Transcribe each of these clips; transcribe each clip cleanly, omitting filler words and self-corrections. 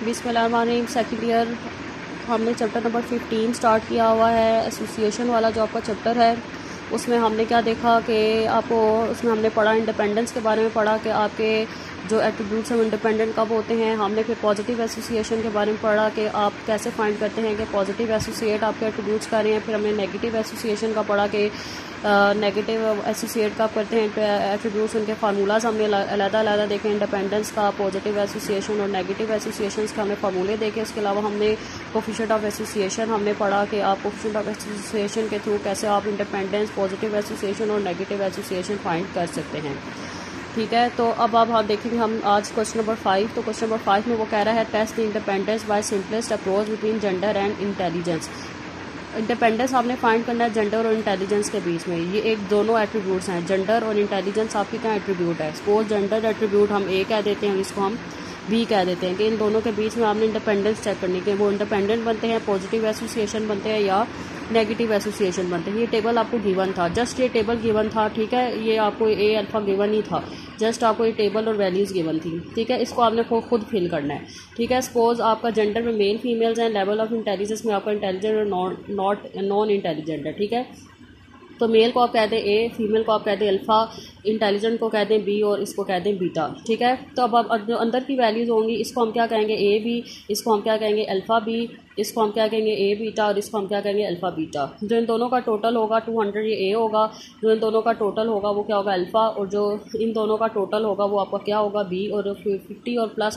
बिस्मिल्लाहिर्रहमानिर्रहीम। Second year हमने chapter number 15 start किया हुआ है। एसोसिएशन वाला जो आपका चैप्टर है उसमें हमने क्या देखा कि आपको उसमें हमने पढ़ा इंडिपेंडेंस के बारे में पढ़ा कि आपके जो एट्रीब्यूट्स हैं वो इंडिपेंडेंट कब होते हैं। हमने फिर पॉजिटिव एसोसिएशन के बारे में पढ़ा कि आप कैसे फाइंड करते हैं कि पॉजिटिव एसोसिएट आपके एट्रीब्यूट्स कर रहे हैं। फिर हमने नेगेटिव एसोसिएशन का पढ़ा कि नेगेटिव एसोसिएट कब करते हैं एट्रीब्यूट्स, उनके फार्मूलाज हमने अलग-अलग देखे। इंडिपेंडेंस का, पॉजिटिव एसोसिएशन और नेगेटिव एसोसिएशन का हमने फार्मूले देखे। उसके अलावा हमने कोफिशिएंट ऑफ एसोसिएशन हमने पढ़ा कि आप कोफिशिएंट ऑफ एसोसिएशन के थ्रू कैसे आप इंडिपेंडेंस, पॉजिटिव एसोसिएशन और नेगेटिव एसोसिएशन फाइंड कर सकते हैं। ठीक है, तो अब आप देखेंगे हम आज क्वेश्चन नंबर 5। तो क्वेश्चन नंबर 5 में वो कह रहा है test the independence by simplest approach between gender and intelligence. Independence आपने फाइंड करना है जेंडर और इंटेलिजेंस के बीच में। ये एक दोनों एट्रीब्यूट्स हैं, जेंडर और इंटेलिजेंस आपकी क्या एट्रीब्यूट है। सपोज जेंडर एट्रीब्यूट हम ए कह देते हैं, इसको हम बी कह देते हैं कि इन दोनों के बीच में आपने इंडिपेंडेंस चेक करनी कि वो इंडिपेंडेंट बनते हैं, पॉजिटिव एसोसिएशन बनते हैं या नेगेटिव एसोसिएशन बनते हैं। ये टेबल आपको गिवन था, जस्ट ये टेबल गिवन था। ठीक है, ये आपको ए अल्फा गिवन ही था, जस्ट आपको ये टेबल और वैल्यूज़ गिवन थी। ठीक है, इसको आपने खुद फिल करना है। ठीक है, सपोज आपका जेंडर में मेल फीमेल्स हैं, लेवल ऑफ इंटेलिजेंस में आपका इंटेलिजेंट और नॉन इंटेलिजेंट है। ठीक है, तो मेल को आप कह दें ए, फीमेल को आप कह दें अल्फ़ा, इंटेलिजेंट को कह दें बी और इसको कह दें बीटा। ठीक है, तो अब जो अंदर की वैल्यूज़ होंगी इसको हम क्या कहेंगे ए बी, इसको हम क्या कहेंगे अल्फ़ा बी, इसको हम क्या कहेंगे ए बीटा और इसको हम क्या कहेंगे अल्फ़ा बीटा। जो इन दोनों का टोटल होगा 200 ये ए होगा, जो इन दोनों का टोटल होगा वो क्या होगा अल्फ़ा, और जो इन दोनों का टोटल होगा वो आपका क्या होगा बी, और 50 और प्लस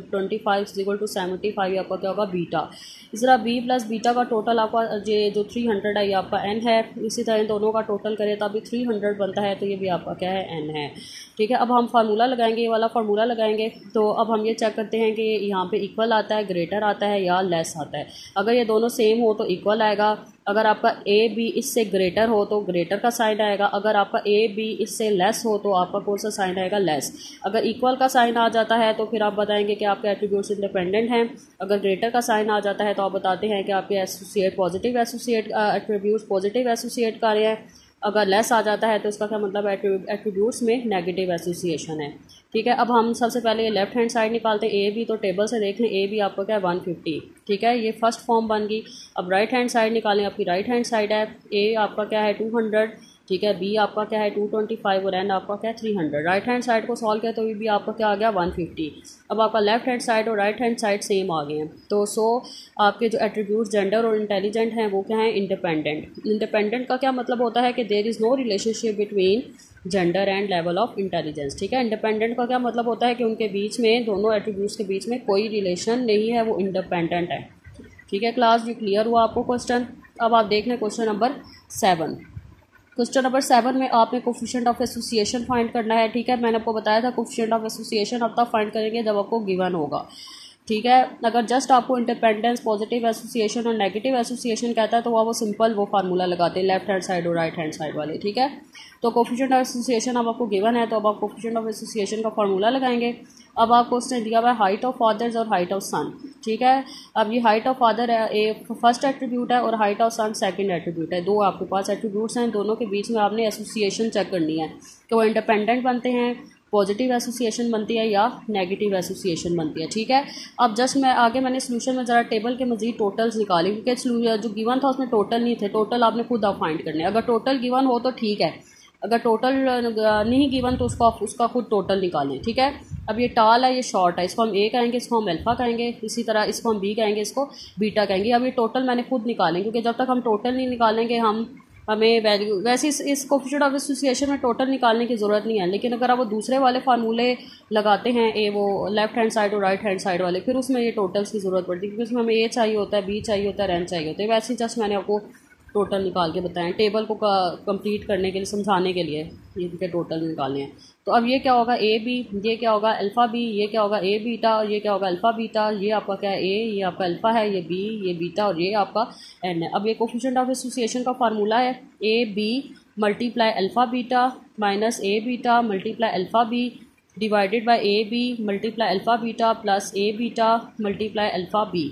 125 इक्वल टू 75 आपका क्या होगा बीटा। इस तरह बी प्लस बीटा का टोटल आपका ये जो 300 है ये आपका एन है। इसी तरह इन दोनों का टोटल करें तो अभी 300 बनता है, तो ये भी आपका क्या है एन है। ठीक है, अब हम फार्मूला लगाएंगे, ये वाला फार्मूला लगाएंगे। तो अब हम ये चेक करते हैं कि यहाँ पे इक्वल आता है, ग्रेटर आता है या लेस आता है। अगर ये दोनों सेम हो तो इक्वल आएगा, अगर आपका ए बी इससे ग्रेटर हो तो ग्रेटर का साइन आएगा, अगर आपका ए बी इससे लेस हो तो आपका कौन सा साइन आएगा लेस। अगर इक्वल का साइन आ जाता है तो फिर आप बताएंगे कि आपके एट्रीब्यूट्स इंडिपेंडेंट हैं। अगर ग्रेटर का साइन आ जाता है तो आप बताते हैं कि आपके associate positive associate attributes positive associate कर रहे हैं। अगर लेस आ जाता है तो इसका क्या मतलब एट्रीब्यूट्स में नेगेटिव एसोसिएशन है। ठीक है, अब हम सबसे पहले लेफ्ट हैंड साइड निकालते हैं ए बी। तो टेबल से देख लें ए बी आपको क्या है 150। ठीक है, ये फर्स्ट फॉर्म बन गई। अब राइट हैंड साइड निकालें, आपकी राइट हैंड साइड है ए आपका क्या है 200, ठीक है, बी आपका क्या है 225 और एन आपका क्या है 300। राइट हैंड साइड को सॉल्व किया तो भी आपका क्या आ गया 150। अब आपका लेफ्ट हैंड साइड और राइट हैंड साइड सेम आ गए हैं। तो आपके जो एट्रीब्यूट्स जेंडर और इंटेलिजेंट हैं वो क्या है इंडिपेंडेंट। इंडिपेंडेंट का क्या मतलब होता है कि there is no relationship between gender and level of intelligence. ठीक है, इंडिपेंडेंट का क्या मतलब होता है कि उनके बीच में, दोनों एट्रीब्यूट्स के बीच में कोई रिलेशन नहीं है, वो इंडिपेंडेंट है। ठीक है क्लास, ये क्लियर हुआ आपको क्वेश्चन। अब आप देख लें क्वेश्चन नंबर 7। क्वेश्चन नंबर 7 में आपने कोफिशिएंट ऑफ एसोसिएशन फाइंड करना है। ठीक है, मैंने आपको बताया था कोफिशिएंट ऑफ एसोसिएशन अब तक फाइंड करेंगे जब आपको गिवन होगा। ठीक है, अगर जस्ट आपको इंडिपेंडेंस, पॉजिटिव एसोसिएशन और नेगेटिव एसोसिएशन कहता है तो वो सिंपल वो फार्मूला लगाते हैं लेफ्ट हैंड साइड और राइट हैंड साइड वाले। ठीक है, तो कोफिशिएंट ऑफ एसोसिएशन अब आपको गिवन है तो अब आप कोफिशिएंट ऑफ एसोसिएशन का फार्मूला लगाएंगे। अब आपको उसने दिया हुआ है हाइट ऑफ फादर्स और हाइट ऑफ सन। ठीक है, अब ये height of father A first attribute है और height of son second attribute है। दो आपके पास एट्रीब्यूट्स हैं, दोनों के बीच में आपने एसोसिएशन चेक करनी है कि वो इंडिपेंडेंट बनते हैं, पॉजिटिव एसोसिएशन बनती है या नेगेटिव एसोसिएशन बनती है। ठीक है, अब जस्ट मैंने सोल्यूशन में ज़रा टेबल के मजीद टोटल्स निकाले क्योंकि जो गिवन था उसमें टोटल नहीं थे। टोटल आपने खुद आप फाइंड करने, अगर टोटल गिवन हो तो ठीक है, अगर टोटल नहीं गिवन तो उसका खुद टोटल निकालें। ठीक है, अब ये टाल है, ये शॉर्ट है, इसको हम ए कहेंगे, इसको हम अल्फा कहेंगे, इसी तरह इसको हम बी कहेंगे, इसको बीटा कहेंगे। अब ये टोटल मैंने खुद निकालें क्योंकि जब तक हम टोटल नहीं निकालेंगे हमें वैल्यू, वैसे इस कोफिशिएंट ऑफ एसोसिएशन में टोटल निकालने की ज़रूरत नहीं है। लेकिन अगर आप वो दूसरे वाले फार्मूले लगाते हैं वो लेफ्ट हैंड साइड और राइट हैंड साइड वाले, फिर उसमें ये टोटल्स की ज़रूरत पड़ती है क्योंकि उसमें हमें ए चाहिए होता है, बी चाहिए होता है, एन चाहिए होता है। वैसे ही जस्ट मैंने आपको टोटल निकाल के बताएं टेबल को कंप्लीट करने के लिए, समझाने के लिए इनके टोटल निकालने हैं। तो अब ये क्या होगा ए बी, ये क्या होगा अल्फ़ा बी, ये क्या होगा ए बीटा और ये क्या होगा अल्फ़ा बीटा। ये आपका क्या है ए, ये आपका अल्फ़ा है, ये बी, ये बीटा और ये आपका एन है। अब ये कोफिशिएंट ऑफ एसोसिएशन का फार्मूला है A B multiply alpha beta minus A beta multiply alpha B divided by A B multiply alpha beta plus A beta multiply alpha B.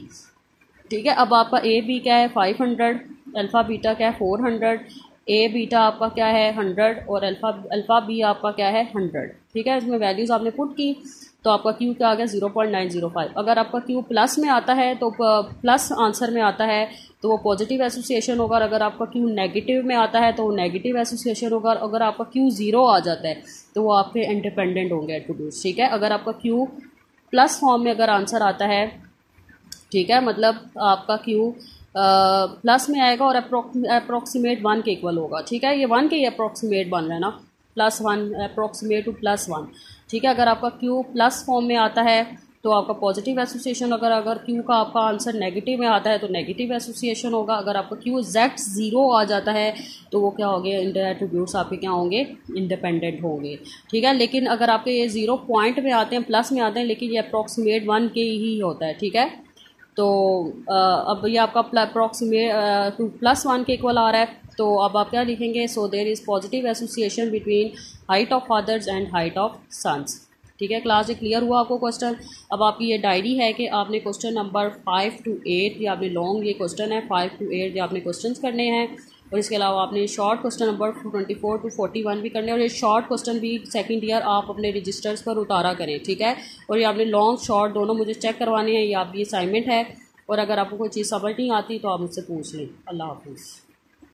ठीक है, अब आपका ए बी क्या है 500, अल्फ़ा बीटा क्या है 400, ए बीटा आपका क्या है 100 और अल्फ़ा बी आपका क्या है 100। ठीक है, इसमें वैल्यूज़ आपने पुट की तो आपका क्यू क्या आ गया 0.905। अगर आपका क्यू प्लस में आता है तो प्लस आंसर में आता है तो वो पॉजिटिव एसोसिएशन होगा, और अगर आपका क्यू नेगेटिव में आता है तो वो नेगेटिव एसोसिएशन होगा, और अगर आपका क्यू ज़ीरो आ जाता है तो वो आपके इंडिपेंडेंट होंगे एट्रीब्यूट्स। ठीक है, अगर आपका क्यू प्लस फॉर्म में अगर आंसर आता है, ठीक है, मतलब आपका क्यू प्लस में आएगा और अप्रोक्सीमेट 1 के इक्वल होगा। ठीक है, ये 1 के ही अप्रोक्सीमेट बन रहा है ना, +1 अप्रोक्सीमेट टू +1। ठीक है, अगर आपका क्यू प्लस फॉर्म में आता है तो आपका पॉजिटिव एसोसिएशन, अगर क्यू का आपका आंसर नेगेटिव में आता है तो नेगेटिव एसोसिएशन होगा। अगर आपका क्यू एग्जैक्ट 0 आ जाता है तो वो क्या होंगे, एट्रीब्यूट्स आपके क्या होंगे, इंडिपेंडेंट होंगे। ठीक है, लेकिन अगर आपके ये 0 पॉइंट में आते हैं, प्लस में आते हैं, लेकिन ये अप्रोक्सीमेट 1 के ही होता है। ठीक है, तो अब ये आपका अप्रोक्सीमेट टू +1 के इक्वल आ रहा है, तो अब आप क्या लिखेंगे, so there is positive association between height of fathers and height of sons. ठीक है, क्लास ये क्लियर हुआ आपको क्वेश्चन। अब आपकी ये डायरी है कि आपने क्वेश्चन नंबर 5 to 8, ये आपने लॉन्ग ये क्वेश्चन है 5 to 8 ये आपने क्वेश्चन करने हैं, और इसके अलावा आपने शॉर्ट क्वेश्चन नंबर 24 to 41 भी करने हैं, और ये शॉर्ट क्वेश्चन भी सेकंड ईयर आप अपने रजिस्टर्स पर उतारा करें। ठीक है, और ये आपने लॉन्ग शॉर्ट दोनों मुझे चेक करवाने हैं, ये आपकी असाइनमेंट है, और अगर आपको कोई चीज़ समझ नहीं आती तो आप मुझसे पूछ लें। अल्लाह हाफिज़।